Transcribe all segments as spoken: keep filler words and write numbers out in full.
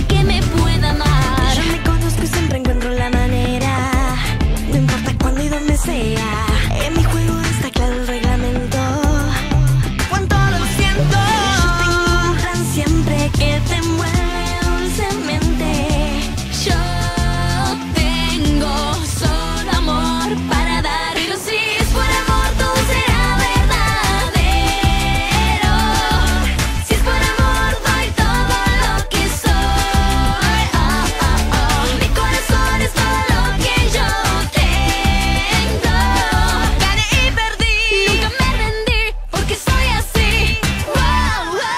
y que me pueda amar. Yo me conozco y siempre encuentro la manera, no importa cuándo y dónde sea. En mi juego está claro el reglamento, cuánto lo siento. Yo tengo un plan siempre que te envuelve dulcemente. Yo tengo solo amor para dar, pero si es por amor todo será verdadero. Si es por amor doy todo lo que soy. Oh, oh, oh. Mi corazón es todo lo que yo tengo. Gané y perdí, nunca me rendí, porque soy así. Wow, wow.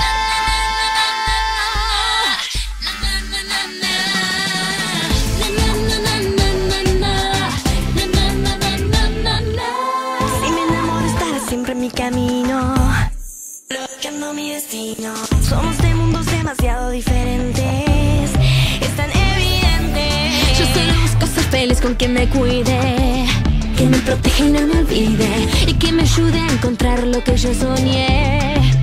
Si me enamoro estará siempre en mi camino, bloqueando mi destino. Somos de mundos demasiado diferentes, es tan evidente. Yo solo busco ser feliz con quien me cuide, que me proteja y no me olvide, y que me ayude a encontrar lo que yo soñé.